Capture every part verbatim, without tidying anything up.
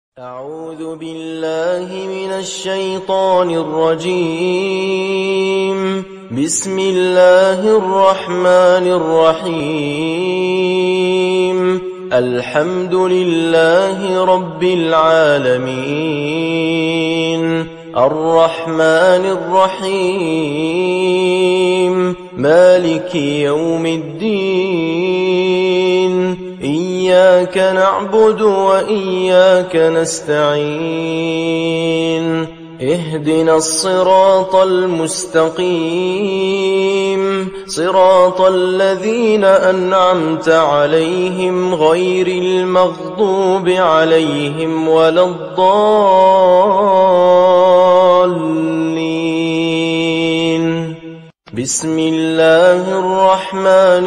أعوذ بالله من الشيطان الرجيم. بسم الله الرحمن الرحيم. الحمد لله رب العالمين، الرحمن الرحيم، مالك يوم الدين. إياك نعبد وإياك نستعين. اهدنا الصراط المستقيم، صراط الذين أنعمت عليهم غير المغضوب عليهم ولا الضالين. بسم الله الرحمن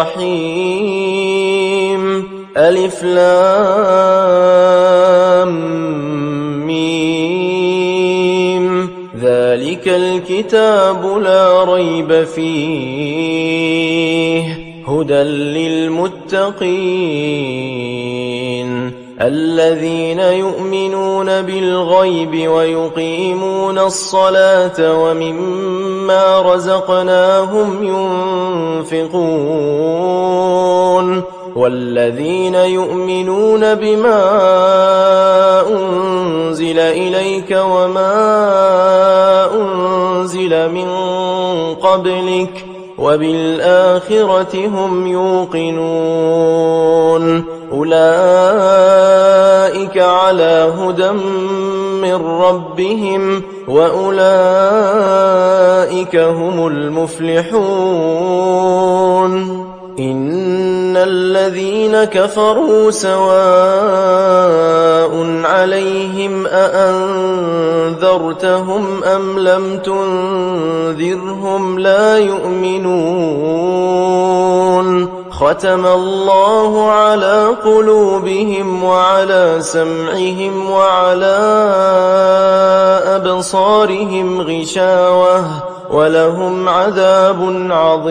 الرحيم. ألف لام ميم. ذلك الكتاب لا ريب فيه، هدى للمتقين الذين يؤمنون بالغيب ويقيمون الصلاة ومما رزقناهم ينفقون، والذين يؤمنون بما أنزل إليك وما أنزل من قبلك وبالآخرة هم يوقنون. أولئك على هدى من ربهم وأولئك هم المفلحون. إن الذين كفروا سواء عليهم أأنذرتهم أم لم تنذرهم لا يؤمنون. ختم الله على قلوبهم وعلى سمعهم وعلى أبصارهم غشاوة ولهم عذاب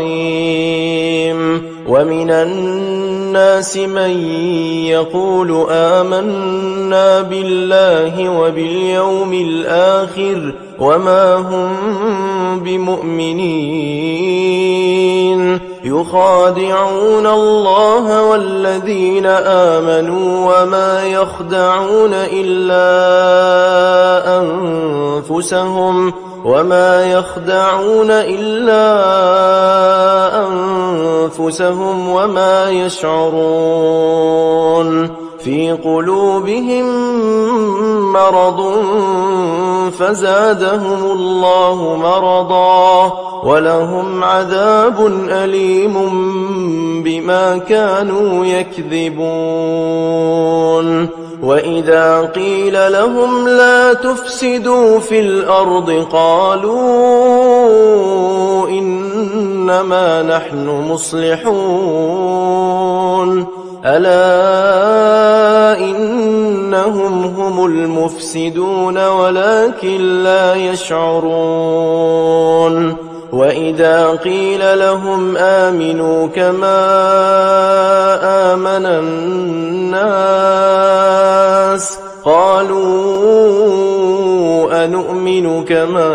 عظيم. ومن الناس من يقول آمنا بالله وباليوم الآخر وما هم بمؤمنين، يخادعون الله والذين آمنوا وما يخدعون إلا أنفسهم وما يخدعون إلا أنفسهم وما يشعرون. في قلوبهم مرض فزادهم الله مرضا ولهم عذاب أليم بما كانوا يكذبون. وإذا قيل لهم لا تفسدوا في الأرض قالوا إنما نحن مصلحون. ألا إنهم هم المفسدون ولكن لا يشعرون. وإذا قيل لهم آمنوا كما آمن الناس قالوا أنؤمن كما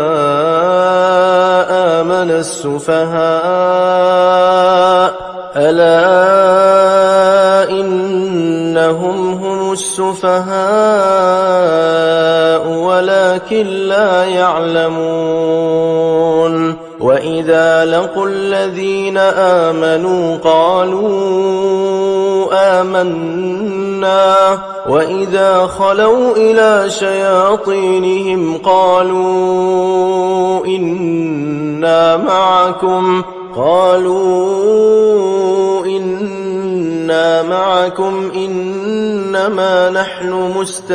آمن السفهاء. ألا إنهم هم السفهاء ولكن لا يعلمون. وإذا لقوا الذين آمنوا قالوا آمنا وإذا خلوا إلى شياطينهم قالوا إنا معكم قالوا إنا معكم إنما نحن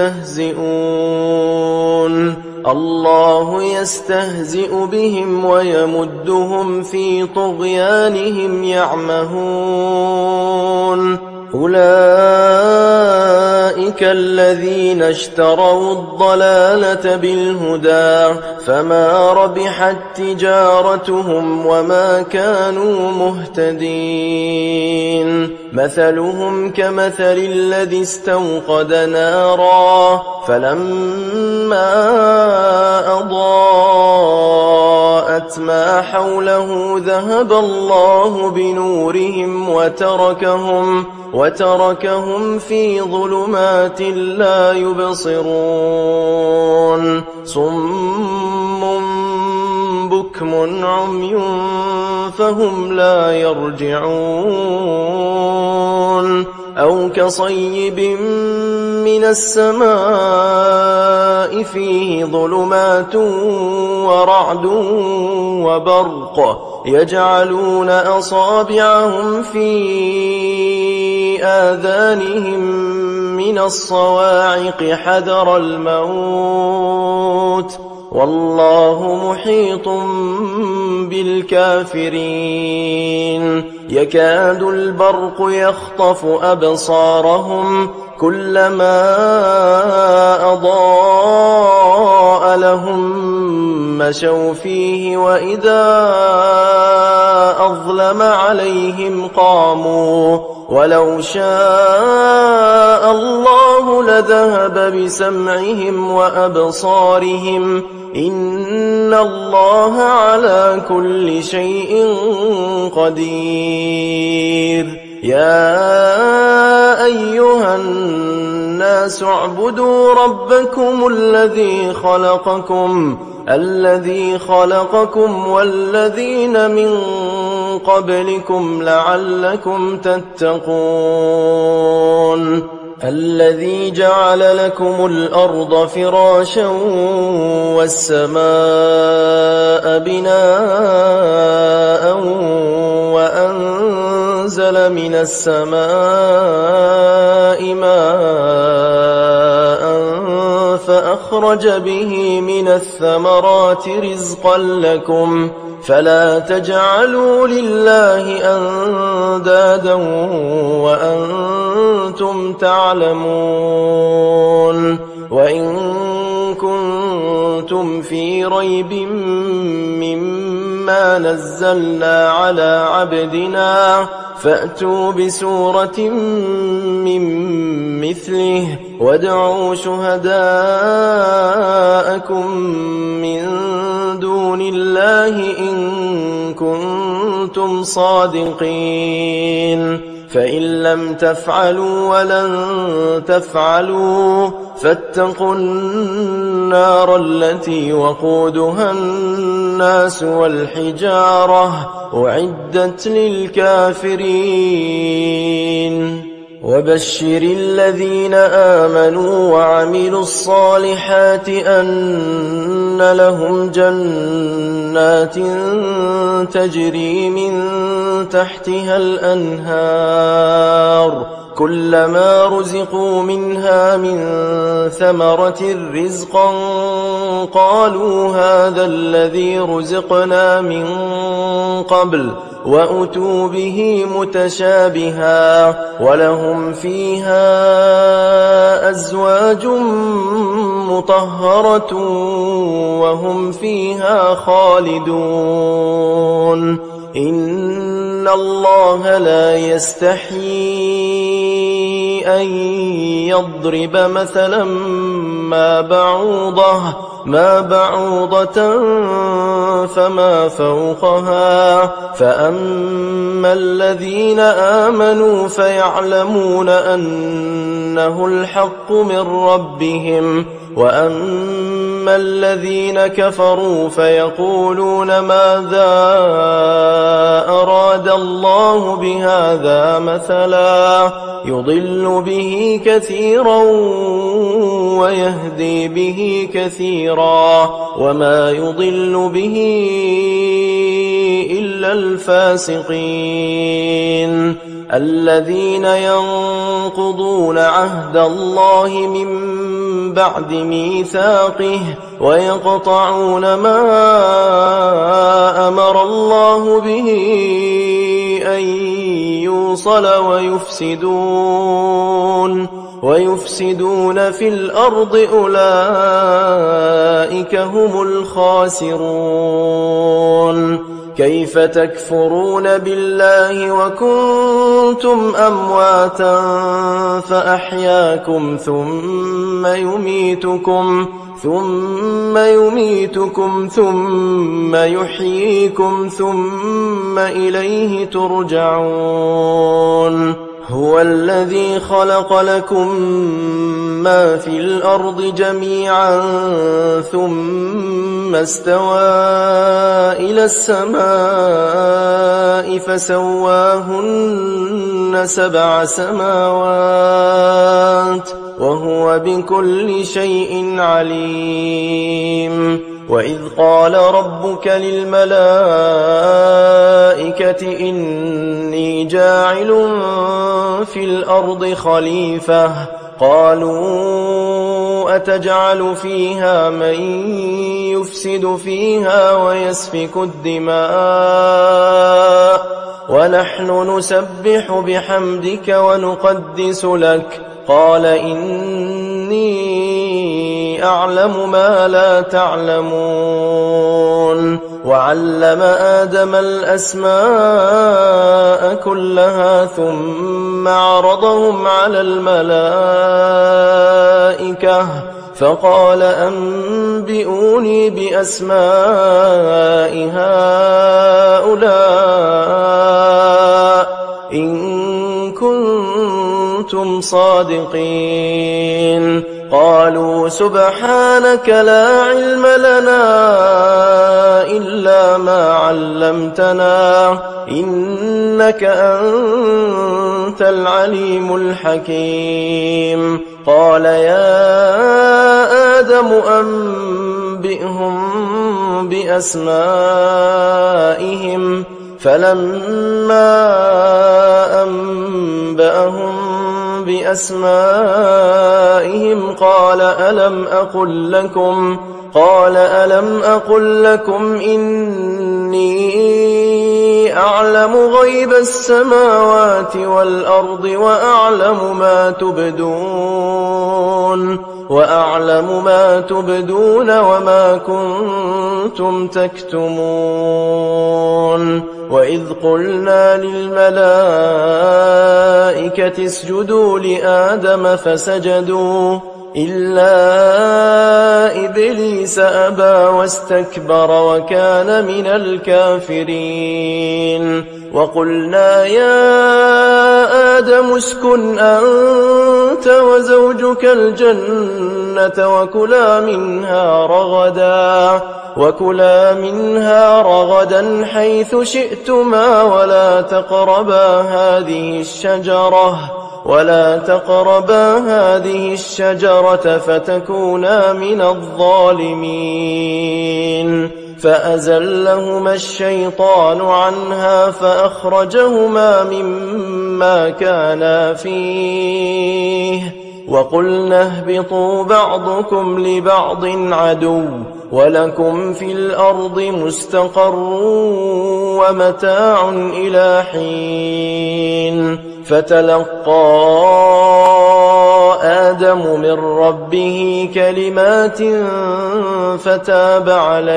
مستهزئون. الله يستهزئ بهم ويمدهم في طغيانهم يعمهون. أولئك الذين اشتروا الضلالة بالهدى فما ربحت تجارتهم وما كانوا مهتدين مثلهم كمثل الذي استوقد نارا فلما أضاءت ما حوله ذهب الله بنورهم وتركهم وتركهم في ظلمات لا يبصرون صم بكم عمي فهم لا يرجعون أو كصيب من السماء فيه ظلمات ورعد وبرق يجعلون أصابعهم في آذانهم من الصواعق حذر الموت والله محيط بالكافرين يكاد البرق يخطف أبصارهم كلما أضاء لهم مشوا فيه وإذا أظلم عليهم قاموا ولو شاء الله لذهب بسمعهم وأبصارهم إن الله على كل شيء قدير يا أيها الناس اعبدوا ربكم الذي خلقكم الذي خلقكم والذين من قبلكم لعلكم تتقون الذي جعل لكم الأرض فراشا والسماء بناء وأنزل من السماء ماء فأخرج به من الثمرات رزقا لكم فلا تجعلوا لله أندادا وأنتم تعلمون وإن كنتم في ريب مما نزلنا على عبدنا فأتوا بسورة من مثله وادعوا شهداءكم من دون الله إن كنتم صادقين فإن لم تفعلوا ولن تفعلوا فاتقوا النار التي وقودها الناس والحجارة أعدت للكافرين وبشر الذين آمنوا وعملوا الصالحات أن لهم جنات تجري من تحتها الأنهار كلما رزقوا منها من ثمرة رزقا قالوا هذا الذي رزقنا من قبل وأتوا به متشابها ولهم فيها أزواج مطهرة وهم فيها خالدون إن الله لا يستحيي أن يضرب مثلا ما بعوضة ما بعوضة فما فوقها فأما الذين آمنوا فيعلمون أنه الحق من ربهم وأما الذين كفروا فيقولون ماذا أراد الله بهذا مثلا يضل به كثيرا ويهدي به كثيرا وما يضل به إلا الفاسقين الذين ينقضون عهد الله من بعد ميثاقه ويقطعون ما أمر الله به أن يوصل ويفسدون ويفسدون في الأرض أولئك هم الخاسرون. كيف تكفرون بالله وكنتم أمواتا فأحياكم ثم يميتكم ثم يميتكم ثم يحييكم ثم إليه ترجعون. هو الذي خلق لكم ما في الأرض جميعا ثم استوى إلى السماء فسواهن سبع سماوات وهو بكل شيء عليم. وإذ قال ربك للملائكة إني جاعل في الأرض خليفة قالوا أتجعل فيها من يفسد فيها ويسفك الدماء ونحن نسبح بحمدك ونقدس لك قال إني أعلم ما لا تعلمون. وعلم آدم الأسماء كلها ثم عرضهم على الملائكة فقال أنبئوني بأسماء هؤلاء إن كنتم صادقين. قالوا سبحانك لا علم لنا إلا ما علمتنا إنك أنت العليم الحكيم. قال يا آدم أنبئهم بأسمائهم فلما أنبأهم بأسمائهم قال ألم أقل لكم قال ألم أقل لكم إني أعلم غيب السماوات والأرض وأعلم ما تبدون وأعلم ما تبدون وما كنتم تكتمون. وإذ قلنا للملائكة اسجدوا لآدم فسجدوا إلا إبليس أبى واستكبر وكان من الكافرين. وقلنا يا آدم اسكن أنت وزوجك الجنة وكلا منها رغدا وكلا منها رغدا حيث شئتما ولا تقربا هذه الشجرة ولا تقربا هذه الشجرة فتكونا من الظالمين. فأزلهما الشيطان عنها فأخرجهما مما كانا فيه وقلنا اهبطوا بعضكم لبعض عدو ولكم في الأرض مستقر ومتاع إلى حين. فتلقى آدم من ربه كلمات فتاب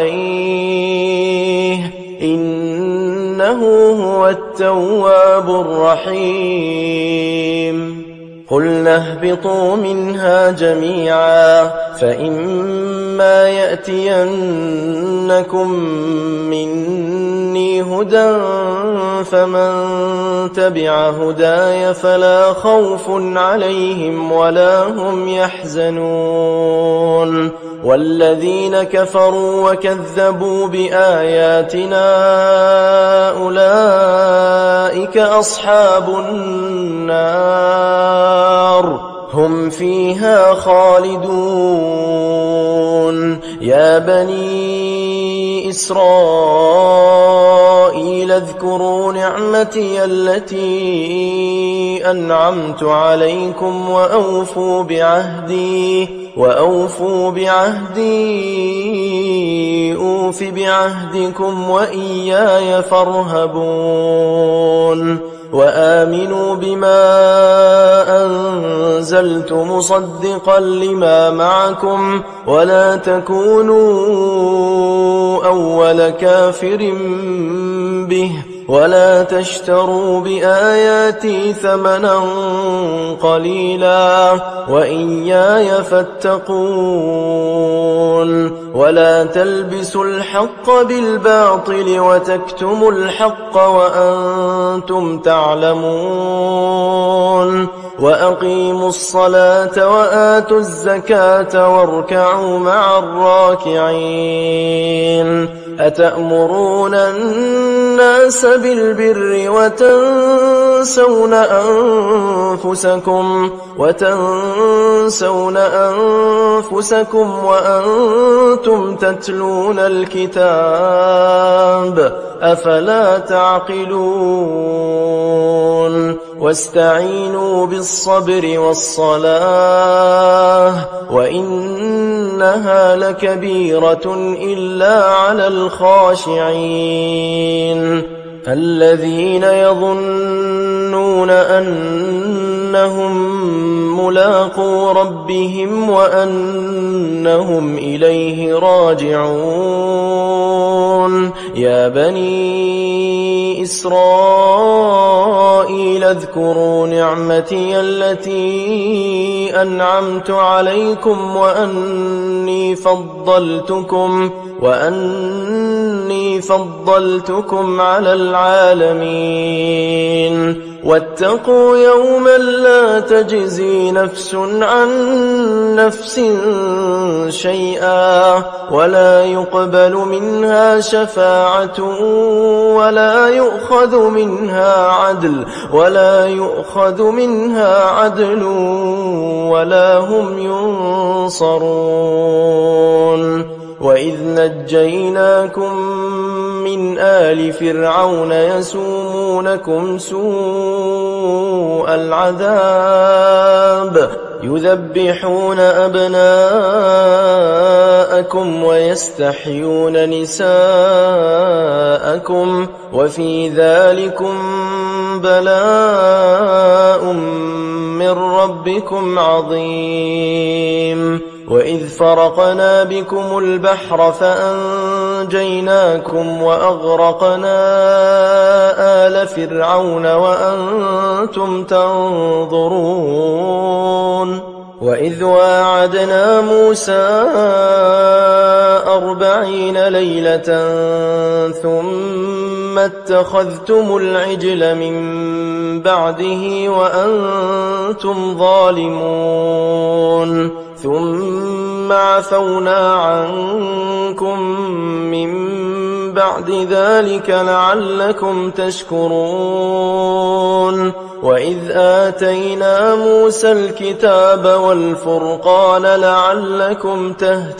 عليه إنه هو التواب الرحيم. قلنا اهبطوا منها جميعا فإما يأتينكم مني هدى فمن تبع هداي فلا خوف عليهم ولا هم يحزنون. والذين كفروا وكذبوا بآياتنا أولئك أصحاب النار هم فيها خالدون. يا بني إسرائيل اذكروا اذكروا نعمتي التي أنعمت عليكم وأوفوا بعهدي وأوفوا بعهدي أوف بعهدكم وإياي فارهبون وآمنوا بما أنزلت مصدقا لما معكم ولا تكونوا أول كافر به ولا تشتروا بآياتي ثمنا قليلا وإياي فاتقون ولا تلبسوا الحق بالباطل وتكتموا الحق وأنتم تعلمون وأقيموا الصلاة وآتوا الزكاة واركعوا مع الراكعين أتأمرون الناس بالبر وتنسون أنفسكم وتنسون أنفسكم وأنتم تتلون الكتاب أفلا تعقلون واستعينوا بالصبر والصلاة وإنها لكبيرة إلا على الخاشعين الذين يظنون أنهم ملاقو ربهم وأنهم إليه راجعون يا بني إسرائيل اذكروا نعمتي التي أنعمت عليكم وأني فضلتكم وأني فضلتكم على العالمين واتقوا يوما لا تجزي نفس عن نفس شيئا ولا يقبل منها شفاعة ولا يؤخذ منها عدل ولا يؤخذ منها عدل ولا هم ينصرون وإذ نجيناكم من آل فرعون يسومونكم سوء العذاب يذبحون أبناءكم ويستحيون نساءكم وفي ذلكم بلاء من ربكم عظيم وإذ فرقنا بكم البحر فأنجيناكم وأغرقنا آل فرعون وأنتم تنظرون وإذ واعدنا موسى أربعين ليلة ثم اتخذتم العجل من بعده وأنتم ظالمون ثم عفونا عنكم من بعد ذلك لعلكم تشكرون وإذ آتينا موسى الكتاب والفرقان لعلكم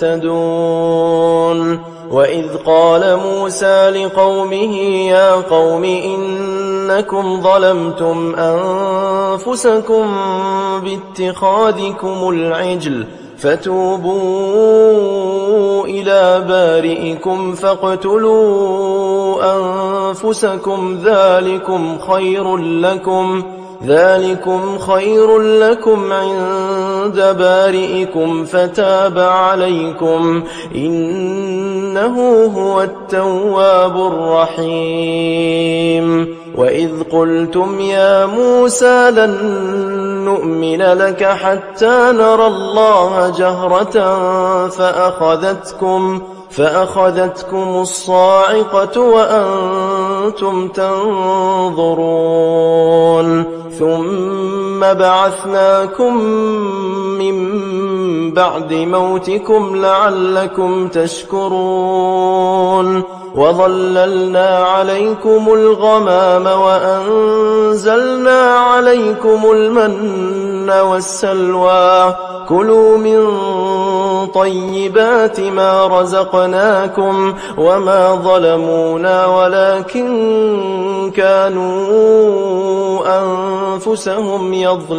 تهتدون وإذ قال موسى لقومه يا قوم إنكم ظلمتم أنفسكم باتخاذكم العجل فتوبوا إلى بارئكم فاقتلوا أنفسكم ذلكم خير لكم ذلكم خير لكم عند بارئكم فتاب عليكم إنه هو التواب الرحيم وإذ قلتم يا موسى لن نؤمن لك حتى نرى الله جهرة فأخذتكم فأخذتكم الصاعقة وأنتم تنظرون ثم بعثناكم من بعد موتكم لعلكم تشكرون وظللنا عليكم الغمام وأنزلنا عليكم المن والسلوى كلوا من طيبات ما رزقناكم وما ظلمونا ولكن كانوا أنفسهم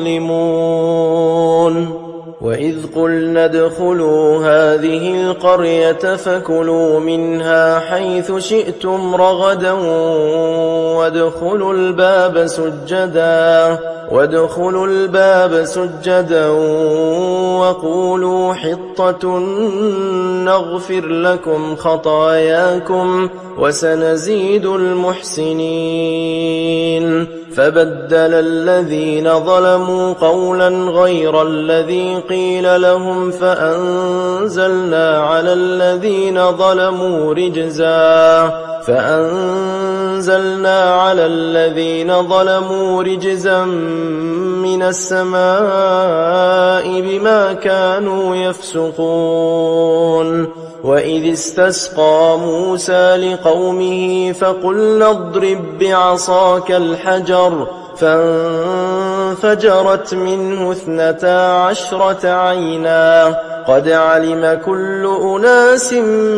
يظلمون. وإذ قلنا ادخلوا هذه القرية فكلوا منها حيث شئتم رغدا وادخلوا الباب سجدا وادخلوا الباب سجدا وقولوا حطة نغفر لكم خطاياكم وسنزيد المحسنين. فبدل الذين ظلموا قولا غير الذي قيل لهم فأنزلنا على الذين ظلموا رجزا فأنزلنا على الذين ظلموا رجزا من السماء بما كانوا يفسقون. وإذ استسقى موسى لقومه فقلنا اضرب بعصاك الحجر فانفجرت منه اثنتا عشرة عينا قد علم كل أناس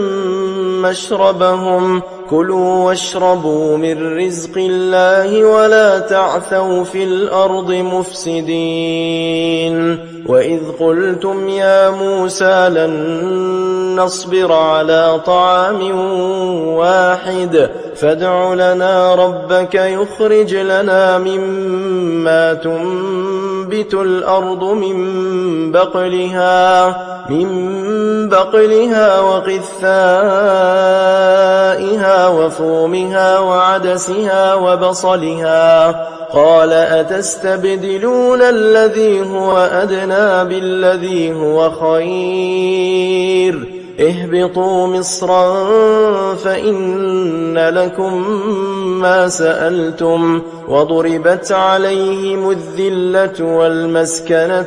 مشربهم كلوا واشربوا من رزق الله ولا تعثوا في الأرض مفسدين. وإذ قلتم يا موسى لن نصبر على طعام واحد فادع لنا ربك يخرج لنا مما تنبت الأرض من بقلها من بقلها وقثائها وفومها وعدسها وبصلها قال أتستبدلون الذي هو أدنى بالذي هو خير اهبطوا مصرا فإن لكم ما سألتم وضربت عليهم الذلة والمسكنة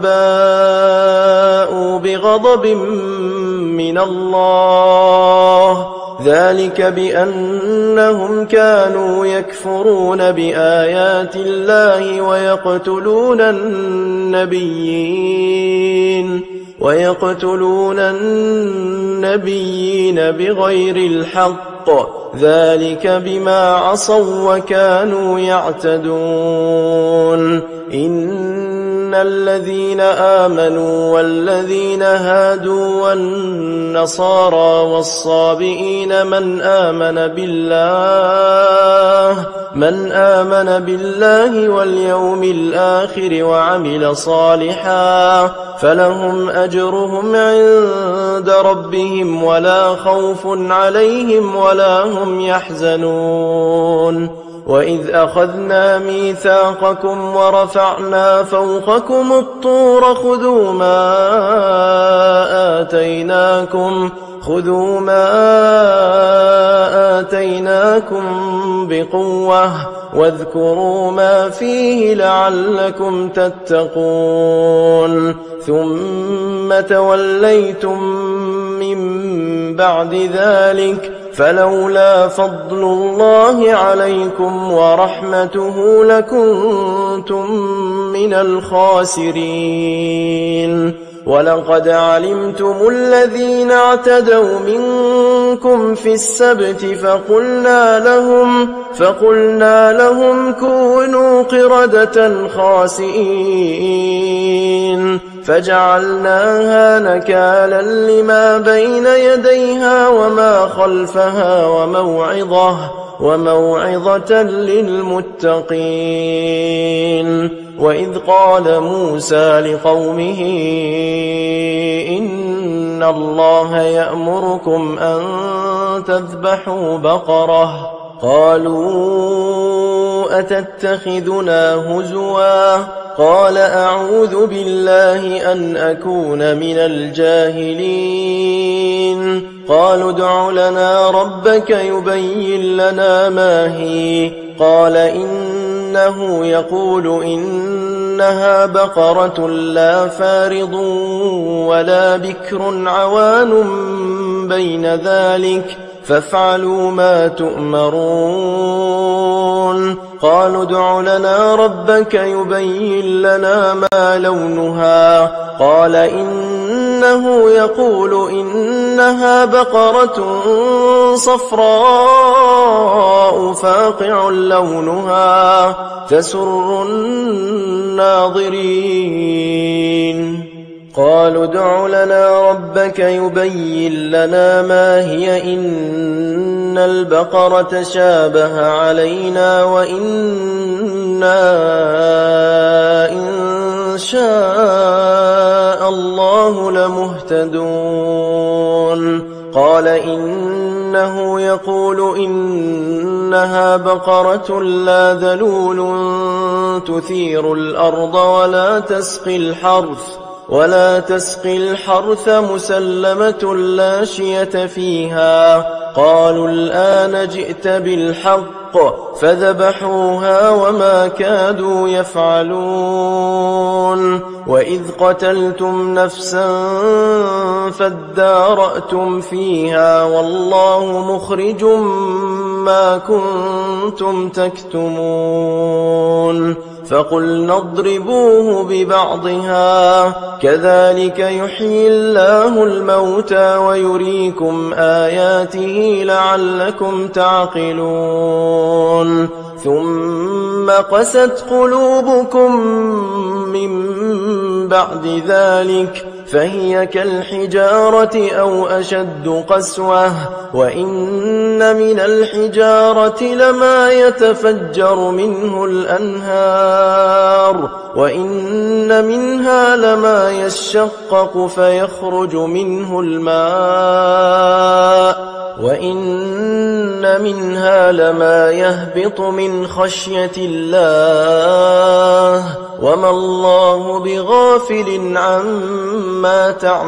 وباءوا بغضب من الله ذلك بأنهم كانوا يكفرون بآيات الله ويقتلون النبيين ويقتلون النبيين بغير الحق ذلك بما عصوا وكانوا يعتدون. إن الذين آمنوا والذين هادوا والنصارى والصابئين من آمن بالله من آمن بالله واليوم الآخر وعمل صالحا فلهم أجرهم عند ربهم ولا خوف عليهم ولا هم يحزنون. وإذ أخذنا ميثاقكم ورفعنا فوقكم الطور خذوا ما آتيناكم خذوا ما آتيناكم بقوة واذكروا ما فيه لعلكم تتقون ثم توليتم من بعد ذلك فلولا فضل الله عليكم ورحمته لكنتم من الخاسرين. ولقد علمتم الذين اعتدوا منكم في السبت فقلنا لهم فقلنا لهم كونوا قردة خاسئين فجعلناها نكالا لما بين يديها وما خلفها وموعظة وموعظة للمتقين. وإذ قال موسى لقومه إن الله يأمركم أن تذبحوا بقرة قالوا أتتخذنا هزوا قال أعوذ بالله أن أكون من الجاهلين. قالوا ادع لنا ربك يبين لنا ما هي قال إنه يقول إنها بقرة لا فارض ولا بكر عوان بين ذلك فافعلوا ما تؤمرون. قالوا ادع لنا ربك يبين لنا ما لونها قال إنه إنه يقول إنها بقرة صفراء فاقع لونها تسر الناظرين. قالوا ادع لنا ربك يبين لنا ما هي إن البقرة شابه علينا وإنا إن شاء الله لمهتدون. قال إنه يقول إنها بقرة لا ذلول تثير الأرض ولا تسقي الحرث ولا تسقي الحرث مسلمة لا شية فيها. قالوا الآن جئت بالحق فذبحوها وما كادوا يفعلون. وإذ قتلتم نفسا فادارأتم فيها والله مخرج ما كنتم تكتمون. فقلنا اضربوه ببعضها كذلك يحيي الله الموتى ويريكم آياته لعلكم تعقلون. ثم قست قلوبكم من بعد ذلك فهي كالحجارة أو أشد قسوة. وإن من الحجارة لما يتفجر منه الأنهار وإن منها لما يشقق فيخرج منه الماء وإن منها لما يهبط من خشية الله وما الله بغافل عما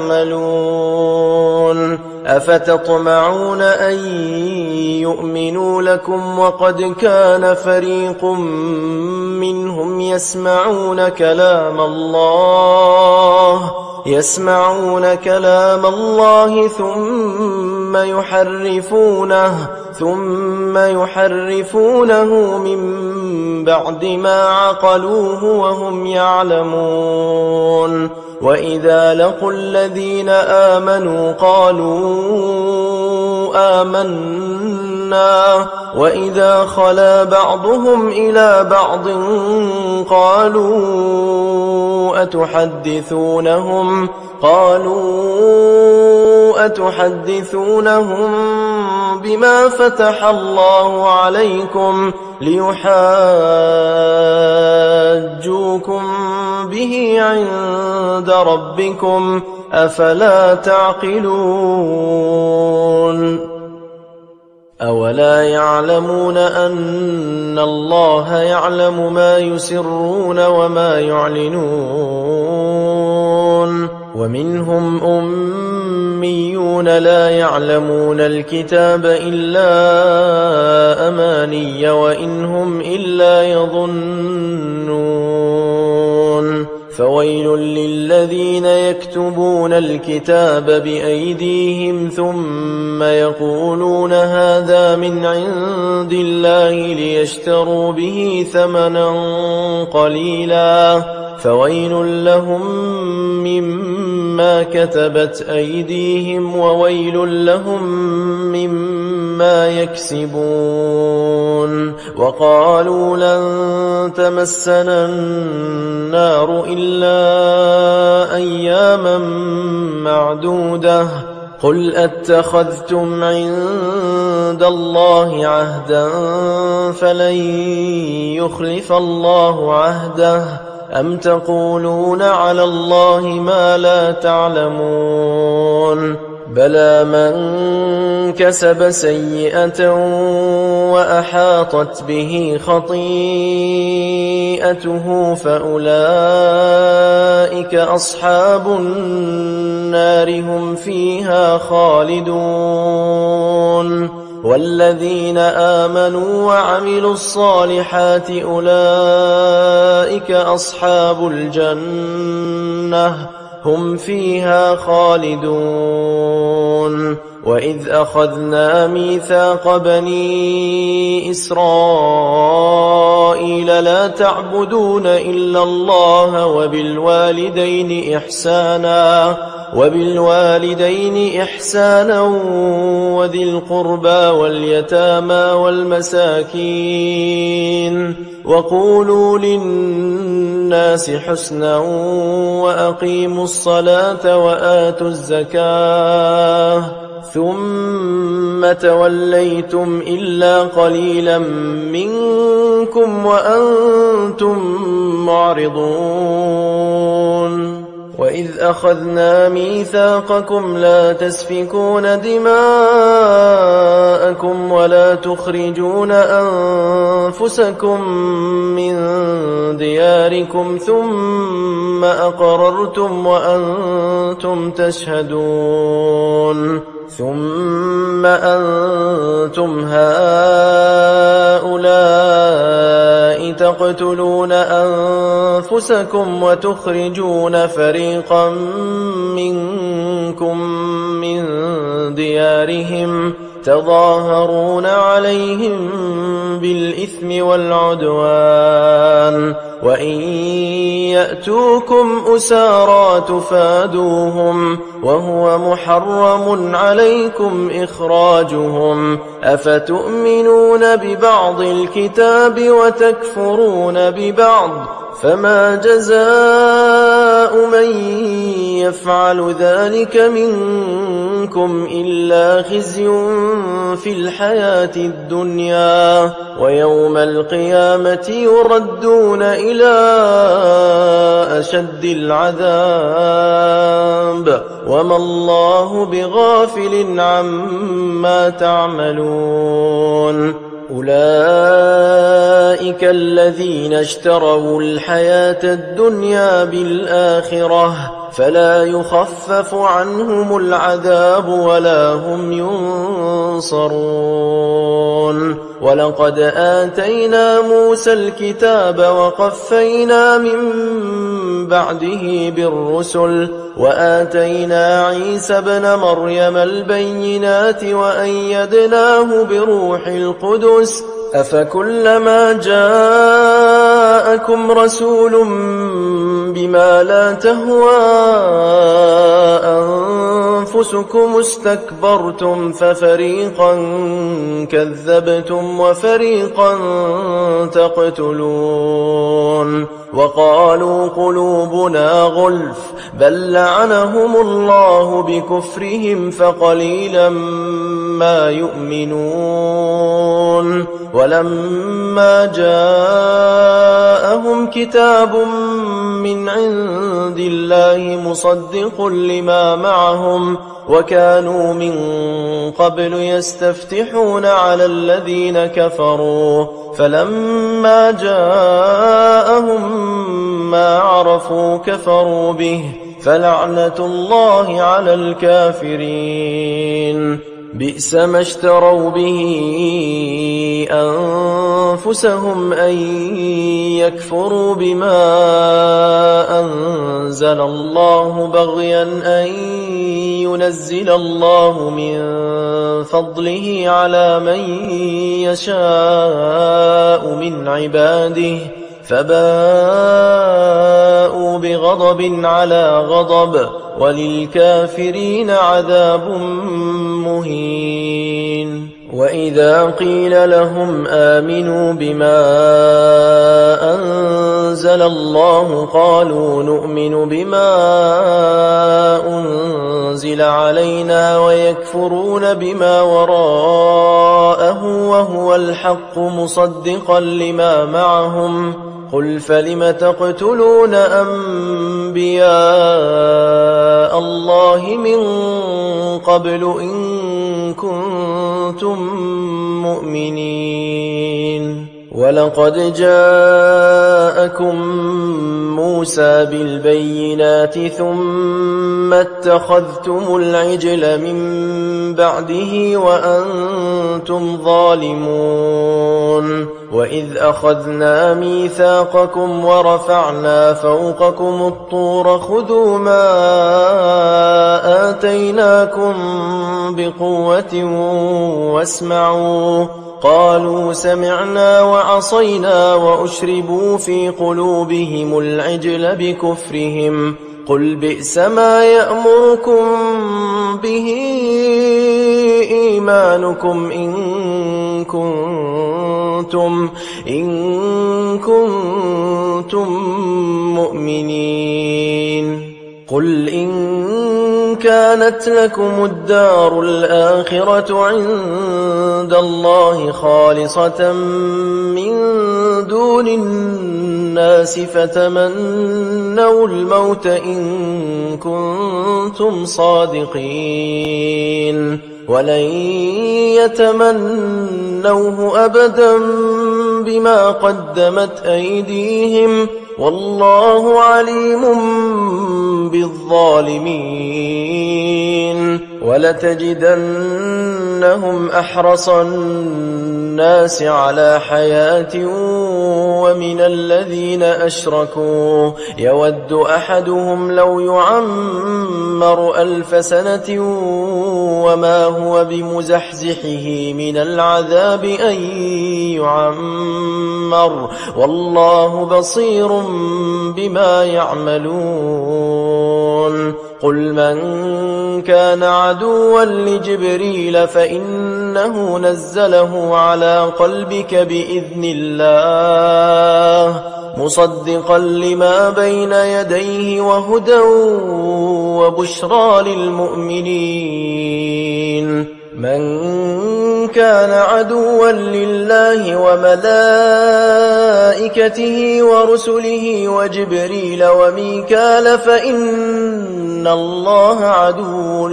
تعملون. أفتطمعون أن يؤمنوا لكم وقد كان فريق منهم يسمعون كلام الله يسمعون كلام الله ثم يحرفونه ثم يحرفونه من بعد ما عقلوه وهم يعلمون. وإذا لقوا الذين آمنوا قالوا آمنا وإذا خلا بعضهم إلى بعض قالوا أتحدثونهم قالوا أتحدثونهم بما فتح الله عليكم ليحاجوكم به عند ربكم أفلا تعقلون. أولا يعلمون أن الله يعلم ما يسرون وما يعلنون. ومنهم أميون لا يعلمون الكتاب إلا أماني وإن هم إلا يظنون. فويل للذين يكتبون الكتاب بأيديهم ثم يقولون هذا من عند الله ليشتروا به ثمنا قليلا فويل لهم مما كتبت أيديهم وويل لهم مما يكسبون. وقالوا لن تمسنا النار إلا أياما معدودة قل أتخذتم عند الله عهدا فلن يخلف الله عهده أم تقولون على الله ما لا تعلمون. بلى من كسب سيئة وأحاطت به خطيئته فأولئك أصحاب النار هم فيها خالدون. والذين آمنوا وعملوا الصالحات أولئك أصحاب الجنة هم فيها خالدون. وإذ أخذنا ميثاق بني إسرائيل لا تعبدون إلا الله وبالوالدين إحسانا وبالوالدين إحسانا وذي القربى واليتامى والمساكين وقولوا للناس حسنا وأقيموا الصلاة وآتوا الزكاة ثم توليتم إلا قليلا منكم وأنتم معرضون وإذ أخذنا ميثاقكم لا تسفكون دماءكم ولا تخرجون أنفسكم من دياركم ثم أقررتم وأنتم تشهدون ثم أنتم هؤلاء تقتلون أنفسكم وتخرجون فريقا منكم من ديارهم تظاهرون عليهم بالإثم والعدوان وإن يأتوكم أسارى تفادوهم وهو محرم عليكم إخراجهم أفتؤمنون ببعض الكتاب وتكفرون ببعض فما جزاء من يفعل ذلك منكم إلا خزي في الحياة الدنيا ويوم القيامة يردون إلى أشد العذاب وما الله بغافل عما تعملون أولئك الذين اشتروا الحياة الدنيا بالآخرة فلا يخفف عنهم العذاب ولا هم ينصرون ولقد آتينا موسى الكتاب وقفينا من بعده بالرسل وآتينا عيسى ابن مريم البينات وأيدناه بروح القدس أفكلما جاءكم رسول بما لا تهوى أنفسكم استكبرتم ففريقا كذبتم وفريقا تقتلون وقالوا قلوبنا غلف بل لعنهم الله بكفرهم فقليلا ما يؤمنون ولما جاءهم كتاب من عند الله مصدق لما معهم وكانوا من قبل يستفتحون على الذين كفروا فلما جاءهم ما عرفوا كفروا به فلعنة الله على الكافرين بئس ما اشتروا به أنفسهم أن يكفروا بما أنزل الله بغيا أن ينزل الله من فضله على من يشاء من عباده فباءوا بغضب على غضب وللكافرين عذاب مهين وإذا قيل لهم آمنوا بما أنزل الله قالوا نؤمن بما أنزل علينا ويكفرون بما وراءه وهو الحق مصدقا لما معهم قل فلم تقتلون أنبياء الله من قبل إن كنتم مؤمنين ولقد جاءكم موسى بالبينات ثم اتخذتم العجل من بعده وأنتم ظالمون وإذ أخذنا ميثاقكم ورفعنا فوقكم الطور خذوا ما آتيناكم بقوة واسمعوا قالوا سمعنا وعصينا وأشربوا في قلوبهم العجل بكفرهم قل بئس ما يأمركم به إيمانكم إن كنتم, إن كنتم مؤمنين. قل إن كانت لكم الدار الآخرة عند الله خالصة من دون الناس فتمنوا الموت إن كنتم صادقين ولن يتمنوه أبدا بما قدمت أيديهم والله عليم بالظالمين. ولتجدنهم أحرص الناس على حياة ومن الذين أشركوا يود أحدهم لو يعمر ألف سنة وما هو بمزحزحه من العذاب أن يعمر والله بصير بما يعملون. قل من كان عدوا لجبريل فإنه نزله على قلبك بإذن الله مصدقا لما بين يديه وهدى وبشرى للمؤمنين. من كان عدوا لله وملائكته ورسله وجبريل وميكال فإن الله عدو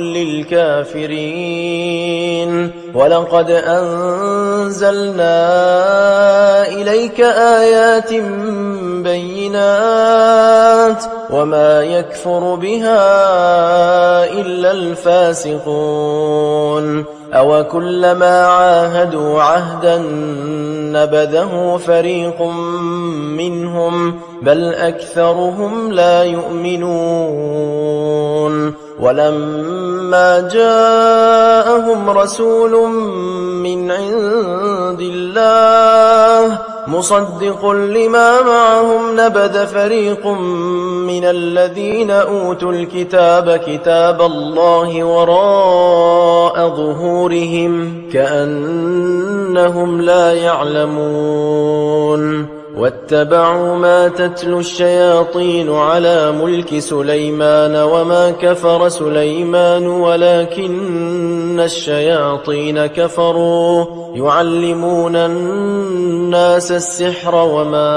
للكافرين. ولقد أنزلنا إليك آيات بينات وما يكفر بها إلا الفاسقون. أو كلما عاهدوا عهدا نبذه فريق منهم بل أكثرهم لا يؤمنون. ولما جاءهم رسول من عند الله مصدق لما معهم نبذ فريق من الذين أوتوا الكتاب كتاب الله وراء ظهورهم كأنهم لا يعلمون. واتبعوا ما تتلو الشياطين على ملك سليمان وما كفر سليمان ولكن الشياطين كفروا يعلمون الناس السحر وما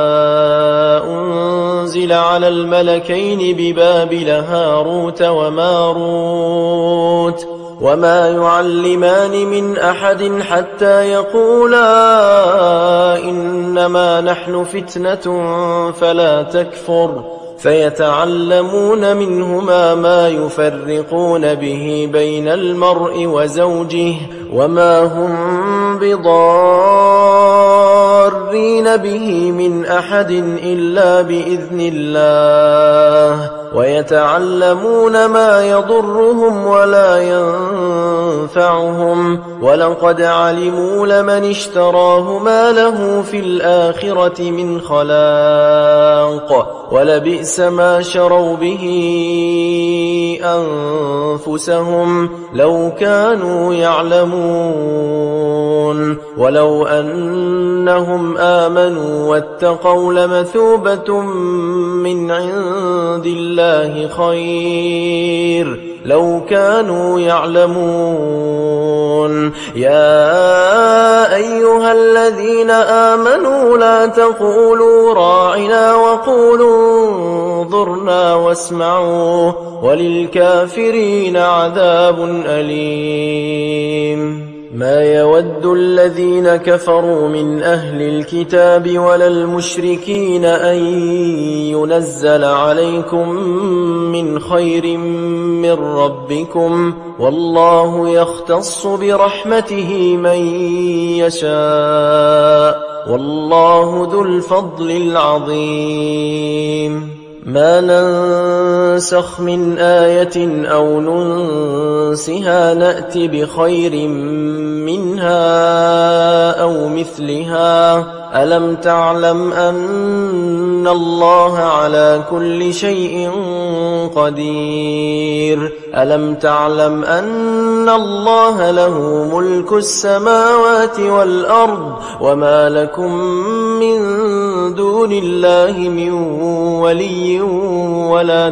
أنزل على الملكين ببابل هاروت وماروت وما يعلمان من أحد حتى يقولا إنما نحن فتنة فلا تكفر فيتعلمون منهما ما يفرقون به بين المرء وزوجه وما هم بضارين به من أحد إلا بإذن الله ويتعلمون ما يضرهم ولا ينفعهم ولقد علموا لمن اشتراه ما له في الآخرة من خلاق ولبئس ما شروا به أنفسهم لو كانوا يعلمون. ولو أنهم آمنوا واتقوا لمثوبة من عند الله خير لو كانوا يعلمون. يا أيها الذين آمنوا لا تقولوا راعنا وقولوا انظرنا واسمعوا وللكافرين عذاب أليم. ما يود الذين كفروا من أهل الكتاب ولا المشركين أن ينزل عليكم من خير من ربكم والله يختص برحمته من يشاء والله ذو الفضل العظيم. ما ننسخ من آية أو ننسها نأت بخير منها أو مثلها ألم تعلم أن إن الله على كل شيء قدير ألم تعلم أن الله له ملك السماوات والأرض وما لكم من دون الله من ولي ولا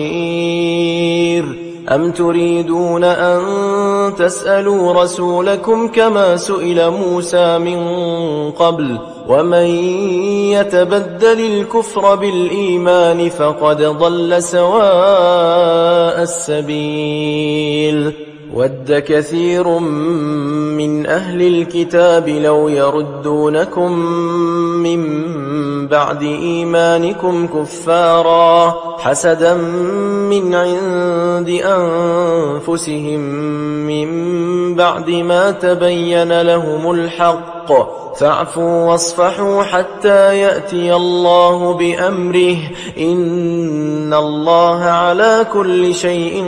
نصير أم تريدون أن تسألوا رسولكم كما سئل موسى من قبل ومن يتبدل الكفر بالإيمان فقد ضل سواء السبيل ود كثير من أهل الكتاب لو يردونكم من بعد إيمانكم كفارا حسدا من عند أنفسهم من بعد ما تبين لهم الحق فاعفوا واصفحوا حتى يأتي الله بأمره إن الله على كل شيء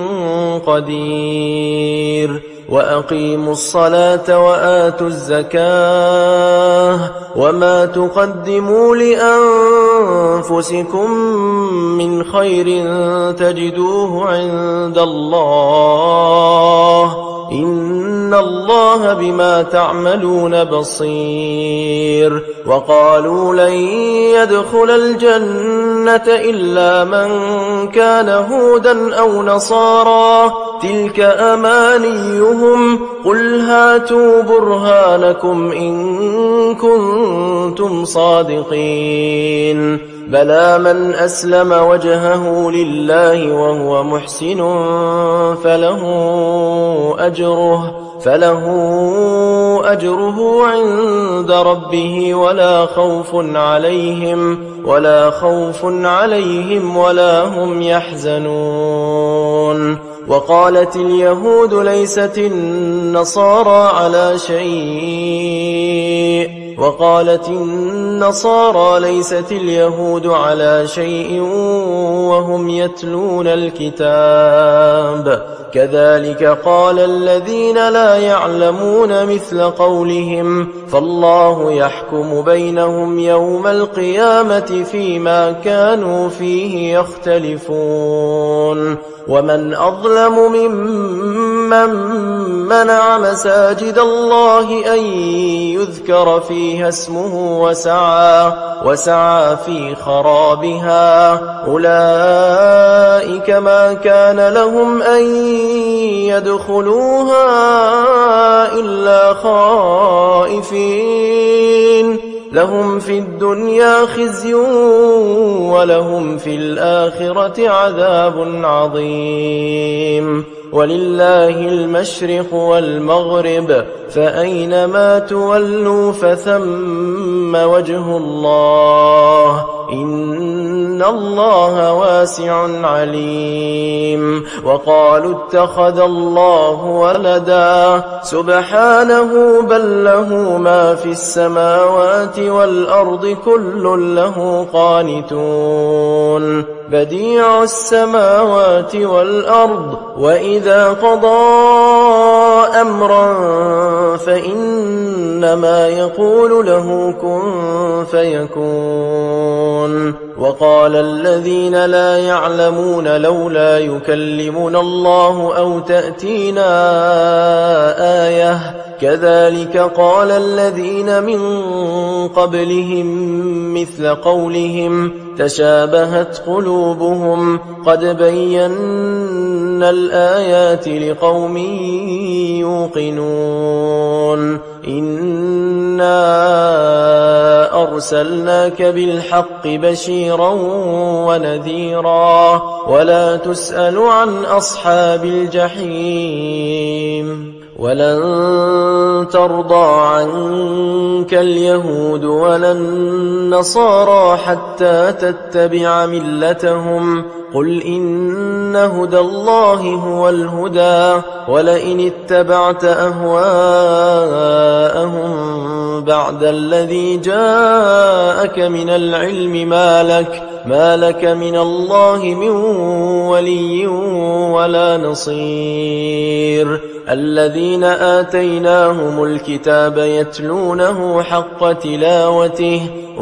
قدير وأقيموا الصلاة وآتوا الزكاة وما تقدموا لأنفسكم من خير تجدوه عند الله إن الله بما تعملون بصير وقالوا لن يدخل الجنة إلا من كان هودا أو نصارى تلك أمانيهم قل هاتوا برهانكم إن كنتم صادقين بلى من أسلم وجهه لله وهو محسن فله أجره فله أجره عند ربه ولا خوف عليهم ولا خوف عليهم ولا هم يحزنون وقالت اليهود ليست النصارى على شيء وقالت النصارى ليست اليهود على شيء وهم يتلون الكتاب كذلك قال الذين لا يعلمون مثل قولهم فالله يحكم بينهم يوم القيامة فيما كانوا فيه يختلفون ومن أظلم ممن منع مساجد الله أن يذكر فيها اسمه وسعى, وسعى في خرابها أولئك ما كان لهم أن يدخلوها إلا خائفين لهم في الدنيا خزي ولهم في الآخرة عذاب عظيم ولله المشرق والمغرب فأينما تولوا فثم وجه الله إن الله واسع عليم وقالوا اتخذ الله ولدا سبحانه بل له ما في السماوات والأرض كل له قانتون بديع السماوات والأرض وإذا قضى أمرا فإنما يقول له كن فيكون وقال الذين لا يعلمون لولا يكلمنا الله أو تأتينا آية كذلك قال الذين من قبلهم مثل قولهم تشابهت قلوبهم قد بينا الآيات لقوم يوقنون إنا أرسلناك بالحق بشيرا ونذيرا ولا تسأل عن أصحاب الجحيم ولن ترضى عنك اليهود ولا النصارى حتى تتبع ملتهم قل إن هدى الله هو الهدى ولئن اتبعت أهواءهم بعد الذي جاءك من العلم ما لك, ما لك من الله من ولي ولا نصير الذين آتيناهم الكتاب يتلونه حق تلاوته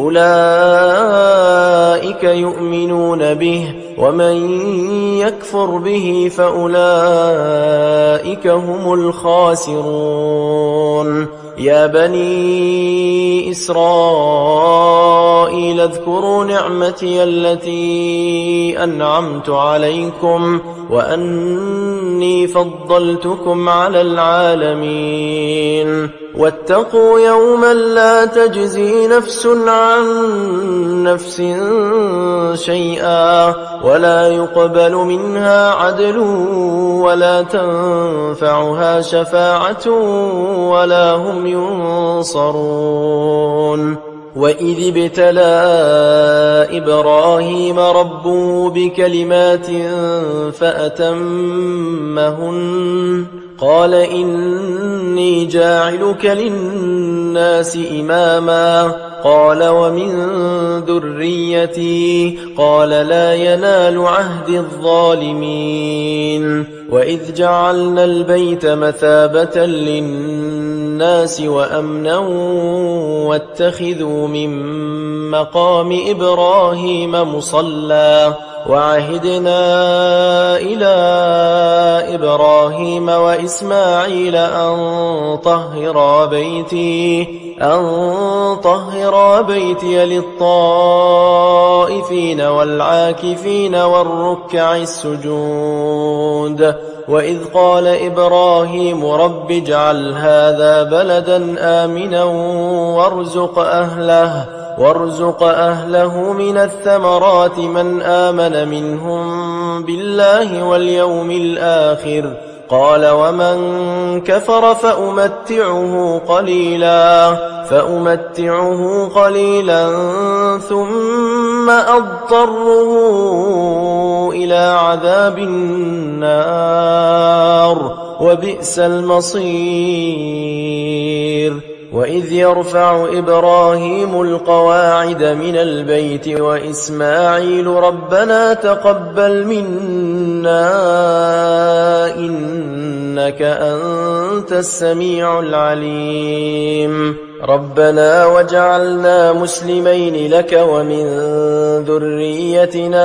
أولئك يؤمنون به ومن يكفر به فأولئك هم الخاسرون يا بني إسرائيل اذكروا نعمتي التي أنعمت عليكم وأني فضلتكم على العالمين واتقوا يوما لا تجزي نفس عن نفس شيئا ولا يقبل منها عدل ولا تنفعها شفاعة ولا هم ينصرون وإذ ابتلى إبراهيم ربه بكلمات فأتمهن قال إني جاعلك للناس إماما قال ومن ذريتي قال لا ينال عهد الظالمين وإذ جعلنا البيت مثابة للناس وأمنا واتخذوا من مقام إبراهيم مصلى وعهدنا إلى إبراهيم وإسماعيل أن طهرا بيتي أن طهرا بيتي للطائفين والعاكفين والركع السجود وإذ قال إبراهيم رب اجعل هذا بلدا آمنا وارزق أهله وارزق أهله من الثمرات من آمن منهم بالله واليوم الآخر قال ومن كفر فأمتعه قليلا فأمتعه قليلا ثم أضطره إلى عذاب النار وبئس المصير وإذ يرفع إبراهيم القواعد من البيت وإسماعيل ربنا تقبل منا إنك أنت السميع العليم ربنا وجعلنا مسلمين لك ومن ذريتنا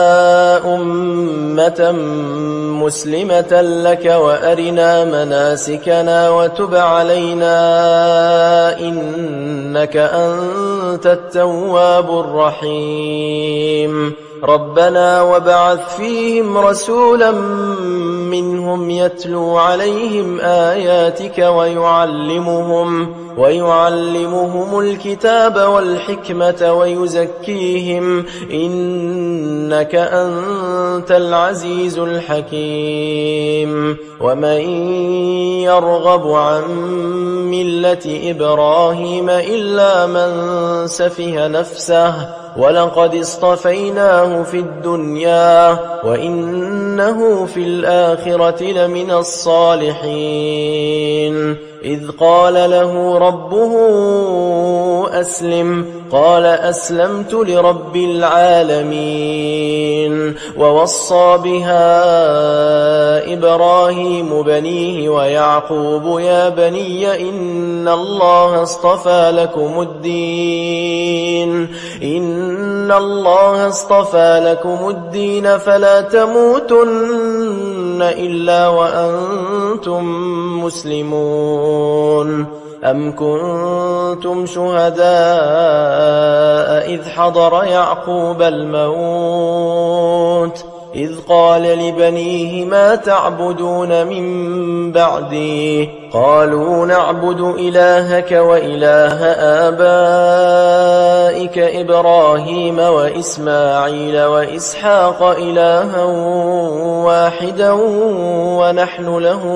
أمة مسلمة لك وأرنا مناسكنا وتب علينا إنك أنت التواب الرحيم ربنا وابعث فيهم رسولا منهم يتلو عليهم آياتك ويعلمهم ويعلمهم الكتاب والحكمة ويزكيهم إنك أنت العزيز الحكيم ومن يرغب عن ملة إبراهيم إلا من سفه نفسه ولقد اصطفيناه في الدنيا وإنه في الآخرة لمن الصالحين إذ قال له ربه أسلم قال أسلمت لرب العالمين ووصى بها إبراهيم بنيه ويعقوب يا بني إن الله اصطفى لكم الدين إن الله اصطفى لكم الدين فلا تموتن إلا وأنتم مسلمون أم كنتم شهداء إذ حضر يعقوب الموت إذ قال لبنيه ما تعبدون من بعدي قالوا نعبد إلهك وإله آبائك إبراهيم وإسماعيل وإسحاق إلها واحدا ونحن له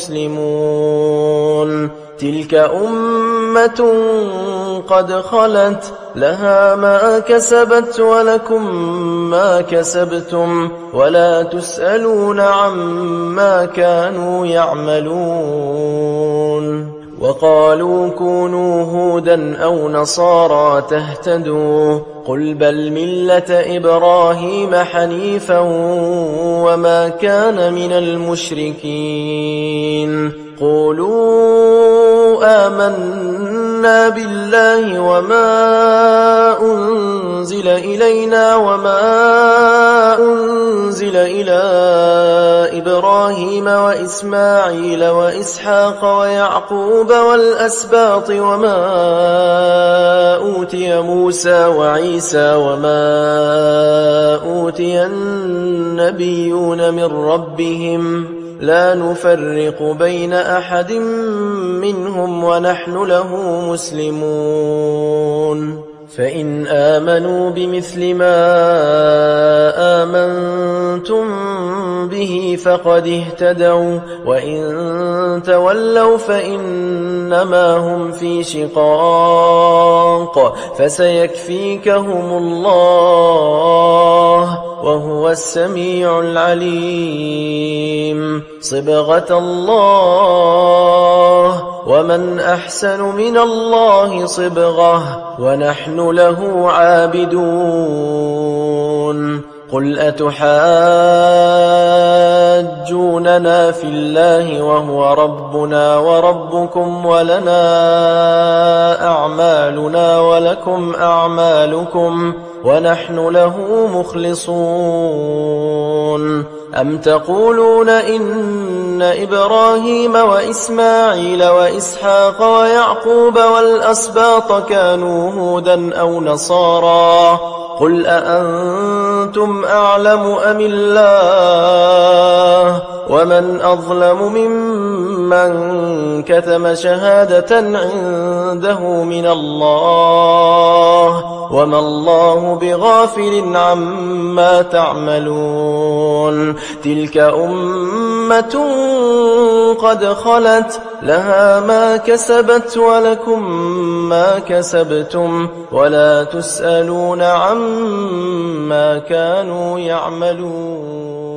مسلمون تلك أمة قد خلت لها ما كسبت ولكم ما كسبتم ولا تسألون عما كانوا يعملون وقالوا كونوا هودا أو نصارى تهتدوا قل بل ملة إبراهيم حنيفا وما كان من المشركين قولوا آمنا بالله وما أنزل إلينا وما أنزل إلى إبراهيم وإسماعيل وإسحاق ويعقوب والأسباط وما أوتي موسى وعيسى وما أوتي النبيون من ربهم لا نفرق بين أحد منهم ونحن له مسلمون فإن آمنوا بمثل ما آمنتم به فقد اهتدوا وإن تولوا فإنما هم في شقاق فسيكفيكهم الله وهو السميع العليم صبغة الله ومن أحسن من الله صبغة ونحن له عابدون قل أتحاجوننا في الله وهو ربنا وربكم ولنا أعمالنا ولكم أعمالكم ونحن له مخلصون أم تقولون إن إبراهيم وإسماعيل وإسحاق ويعقوب والأسباط كانوا هودا أو نصارى قل أأنتم أعلم أم الله ومن أظلم ممن كتم شهادة عنده من الله وما الله بغافل عما تعملون تلك أمة قد خلت لها ما كسبت ولكم ما كسبتم ولا تسألون عما كانوا يعملون